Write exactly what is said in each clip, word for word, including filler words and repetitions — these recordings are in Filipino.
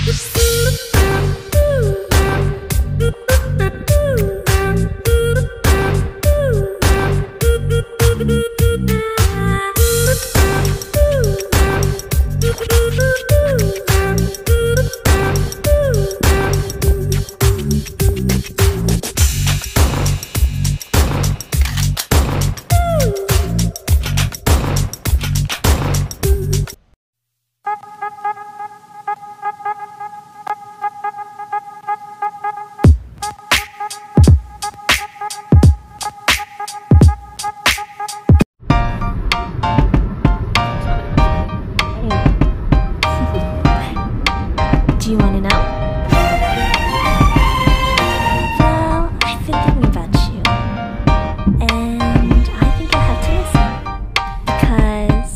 Do you want to know? Well, I've been thinking about you, and I think you'll have to listen, because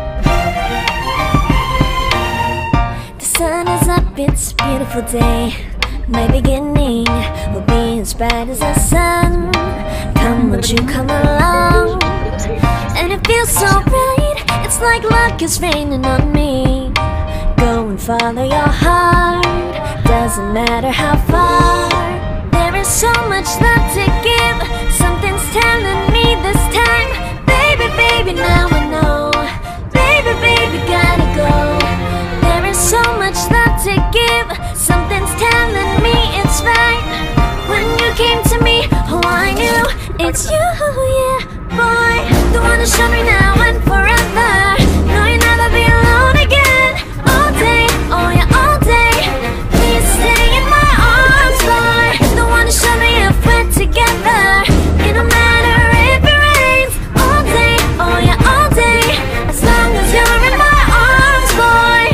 the sun is up, it's a beautiful day. My beginning will be as bright as the sun. Come, won't you come along? And it feels so bright, it's like luck is raining on me. Go and follow your heart, doesn't matter how far. There is so much love to give, something's telling me this time. Baby, baby, now I know. Baby, baby, gotta go. There is so much love to give, something's telling me it's right. When you came to me, oh I knew it's you, yeah, boy. The one to show me now and forever. No, you'll never be alone again. All day, oh yeah, all day. Please stay in my arms, boy. The one to show me if we're together. It don't matter if it rains. All day, oh yeah, all day. As long as you're in my arms, boy.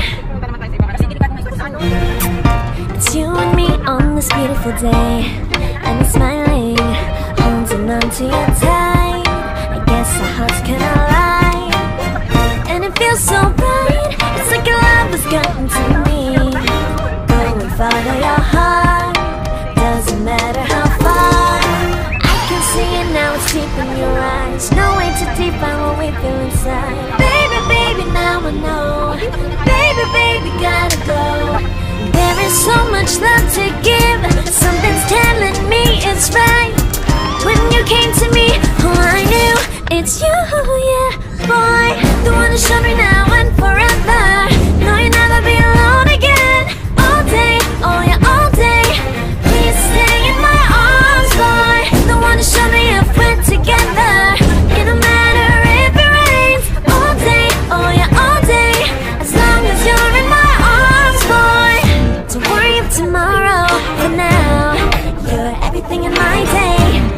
It's you and me on this beautiful day, and you're smiling, holding on to your tight. I guess our hearts can align, and it feels so bright. It's like your love has gotten to me. Go and follow your heart, doesn't matter how far. I can see it now, it's deep in your eyes. No way to define what we feel inside. Baby, baby, now I know. Baby, baby, gotta go. There is so much love to give, something's telling me it's right. When you came to me, oh I knew it's you, yeah, boy. The one to show me now and forever. No, you'll never be alone again. All day, oh yeah, all day. Please stay in my arms, boy. The one to show me if we're together. It don't matter if it rains. All day, oh yeah, all day. As long as you're in my arms, boy. Don't worry of tomorrow, for now you're everything in my day.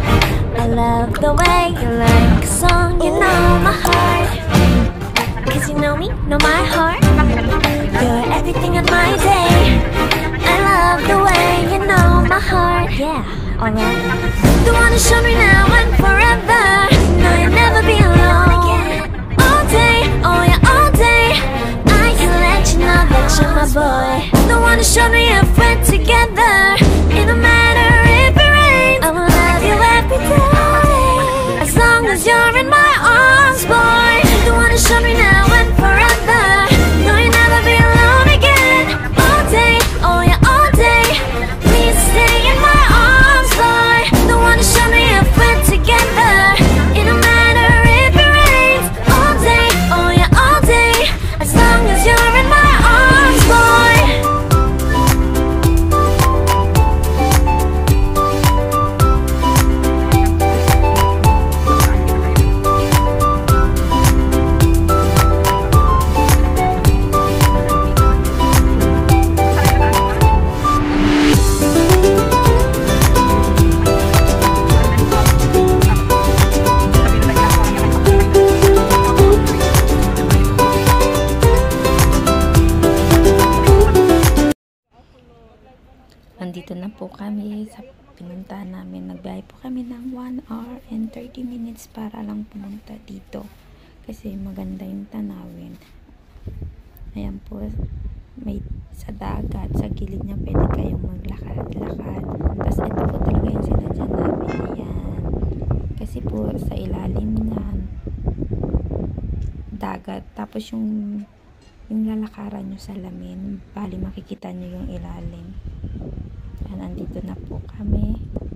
I love the way you like a song, you know my heart. Cause you know me, know my heart. You're everything in my day. I love the way you know my heart. Yeah, alright. The one to show me now and forever. No, you'll never be alone. All day, oh yeah, all day. I can let you know that you're my boy. The one to show me if we're together. It don't matter if it rains. I will love you every day. As long as you're in my arms, boy. The one to show me now and forever. No, you'll never be alone again. All day, oh yeah, all day. Please stay in my arms, boy. The one to show me if we're together. It don't matter if it rains. All day, oh yeah, all day. As long as you're in my arms, boy. Nandito na po kami sa pinuntahan namin. Nagbiyahe po kami ng one hour and thirty minutes para lang pumunta dito. Kasi maganda yung tanawin. Ayan po, may sa dagat, sa gilid niya pwede kayong maglakad-lakad. Tapos ito po talaga yung sinadyan namin. Ayan. Kasi po sa ilalim niyan, dagat. Tapos yung yung lalakaran nyo sa lamin, bali makikita nyo yung ilalim. Yan, andito na po kami.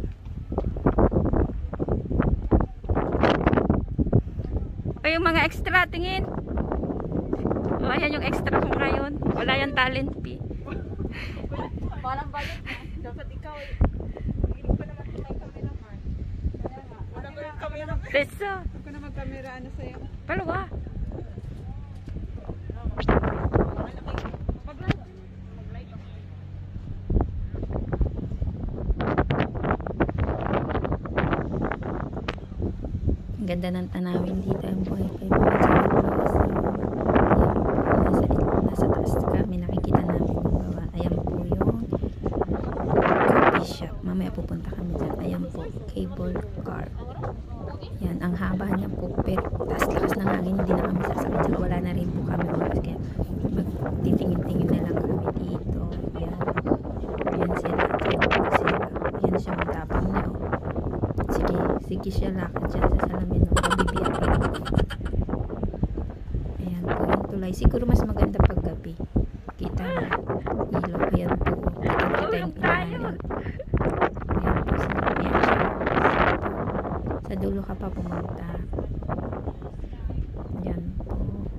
O yung mga extra, tingin. O ayan yung extra ko ngayon. Wala yung talent fee. Parang bayad na. Dapat ikaw eh. Hindi pa naman ito may camera man. Wala ba yung camera? Peso. Huwag ko na mag-camera ano sa'yo. Palawa. Mag-light. Mag-light ako. Ang ganda ng tanawin dito. Ang buhay pa yung mga nasa, nasa taas kami nakikita namin yung bawa. Ayan po yung coffee shop. Mamaya pupunta kami dyan. Ayan po, cable car. Yan, ang haba niya po. Pero taas-lakas ng hangin. Hindi na kami sasakit. So, wala na rin po kami oras. Kaya magtitingin-tingin na lang kami dito. Yan. Yan sila. Yan siya. Matapang niya. Oh. Sige, sige siya lakad siya sa salamin. O, pabibiyapin. Ayan po yung tulay. Siguro mas maganda pag gabi. Kita na. Ilaw. Ayan po. Kita yung ilalim. Ayan po. Ayan siya. Sa dulo ka pa pumunta. Ayan po.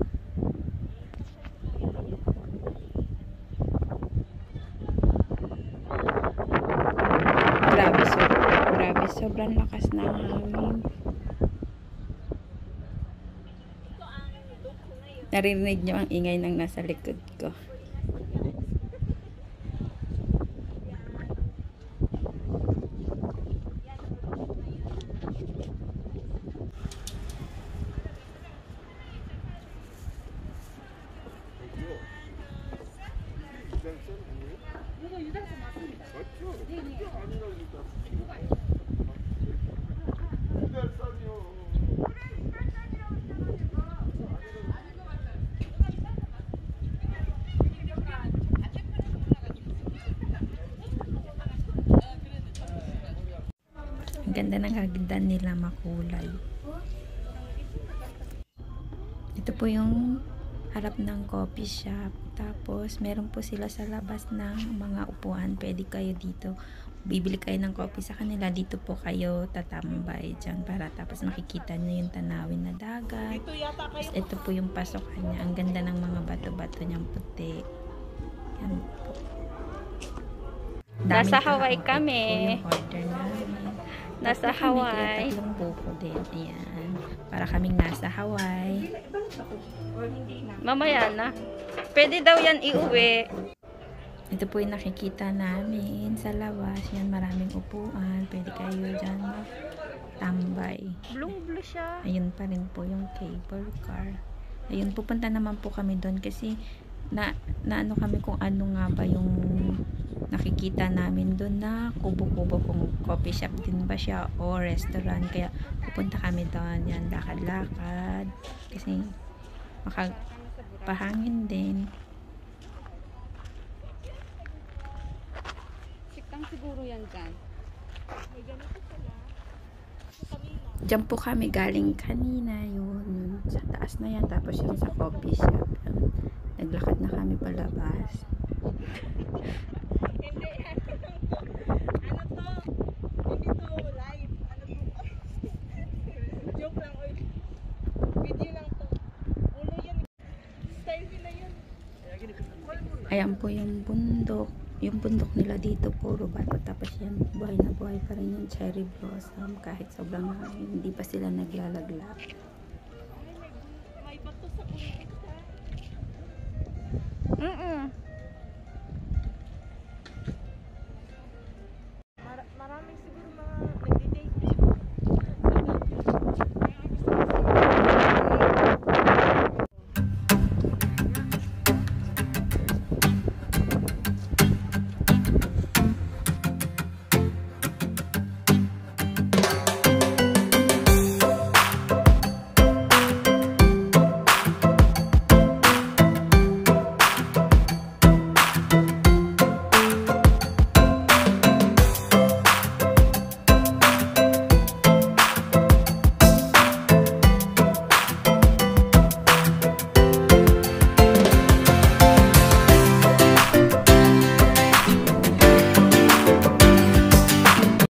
Grabe, so, grabe. Sobrang lakas na hangin. Naririnig nyo ang ingay ng nasa likod ko. Ang ganda ng hagidan nila, makulay. Ito po yung harap ng coffee shop. Tapos, meron po sila sa labas ng mga upuan. Pwede kayo dito. Bibili kayo ng coffee sa kanila. Dito po kayo tatambay dyan para tapos makikita nyo yung tanawin na dagat. Tapos, ito po yung pasokan niya. Ang ganda ng mga bato-bato niyang puti. Yan po. Nasa Hawaii kami. Ito po yung order namin. Nasa Hawaii. Tatlong buko din. Ayan. Para kaming nasa Hawaii. Mamaya na. Pwede daw yan iuwi. Ito po yung nakikita namin sa labas. Yan, maraming upuan. Pwede kayo dyan tambay. Blue-blue siya. Ayun pa rin po yung cable car. Ayun, pupunta naman po kami doon kasi na, na ano kami kung ano nga ba yung nakikita namin doon na kubo-kubo kung coffee shop din ba siya o restaurant. Kaya pupunta kami doon. Yan, lakad-lakad. Kasi makapahangin din. Siktang siguro yan dyan. May ganito pala. Diyan po kami galing kanina. Yun, sa taas na yan. Tapos yun sa coffee shop. Yun. Naglakad na kami palabas. Hindi, ano to? Hindi to live. Ano to? Joke lang, oy. Video lang to. Ulo yan. Style nila yan. Ayan po yung bundok. Yung bundok nila dito puro bato. Tapos yan, buhay na buhay pa rin yung cherry blossom. Kahit sobrang hangin, hindi pa sila naglalaglag. May bato sa ulo. Mm-mm.